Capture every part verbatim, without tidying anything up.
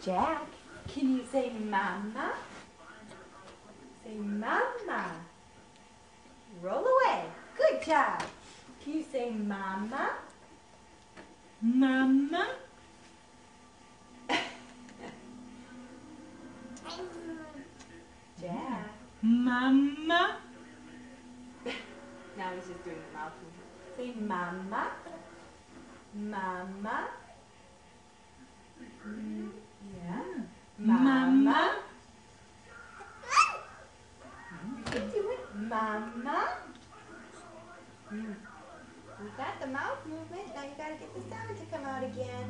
Jack, can you say mama? Say mama. Roll away. Good job. Can you say mama? Mama? Jack. Mama? Now he's just doing the mouth movement. Say mama. Mama. Mm, yeah. Mama. Mama. You can do it. Mama. Mm. You got the mouth movement. Now you gotta get the sound to come out again.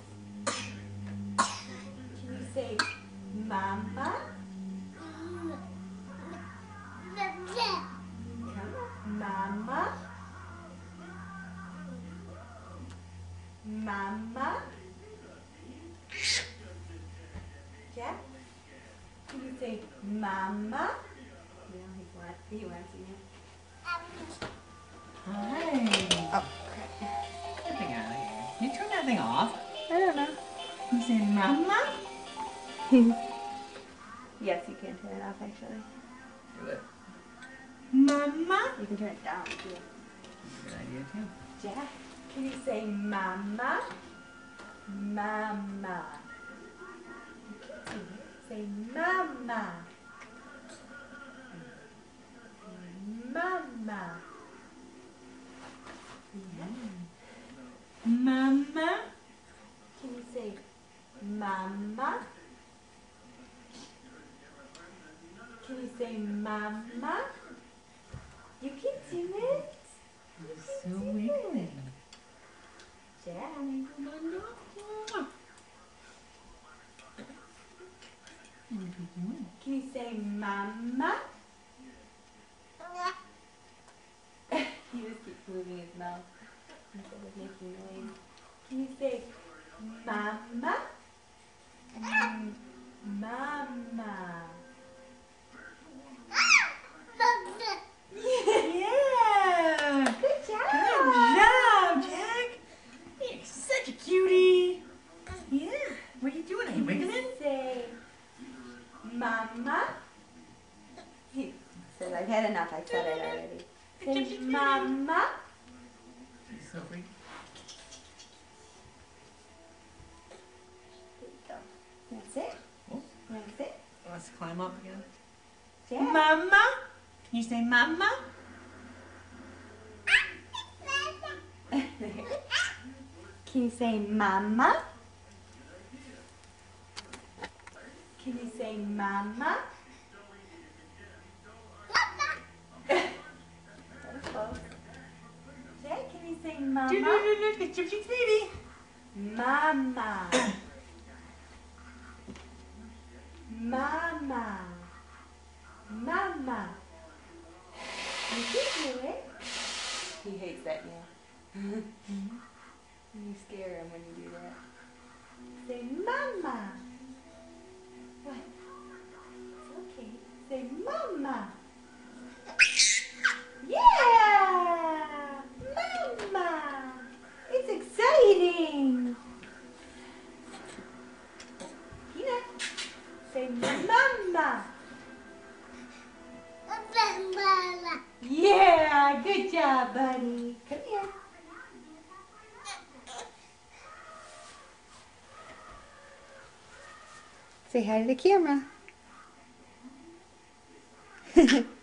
Can you say mama? Mama. Mama. Jack, can you say mama? No, he wants, he wants you. Hi. Oh, crap. Get that thing out of here. Can you turn that thing off? I don't know. You say mama? Yes, you can turn it off actually. Do it. Mama? You can turn it down too. Good idea too. Jack, can you say mama? Mama. Say mama. Mama. Yeah. Mama. Can you say mama? Can you say mama? You can do it. You're so wiggly. Jack. What are you doing? Can you say mama? He just keeps moving his mouth instead of making noise. Can you say mama? Mm, mama. Yeah! Good job! Good job, Jack! You're such a cutie! Yeah. What are you doing? Are you wiggling? Say mama. He says, I've had enough. I said it already. Say mama. He's so freaky. There you go. That's it. Oh. That's it. Let's climb up again. Jack. Mama? Can you say mama? Can you say mama? Can you say mama? That was close. Jay, can you say mama? Do, do, do, do. It's Gypsy's baby. Mama. Mama. Mama. You can do it. He hates that yeah. You scare him when you do that. Say mama. What? It's okay. Say mama. Yeah! Mama! It's exciting! Peanut, say mama! Yeah! Good job, buddy. Come here. Say hi to the camera.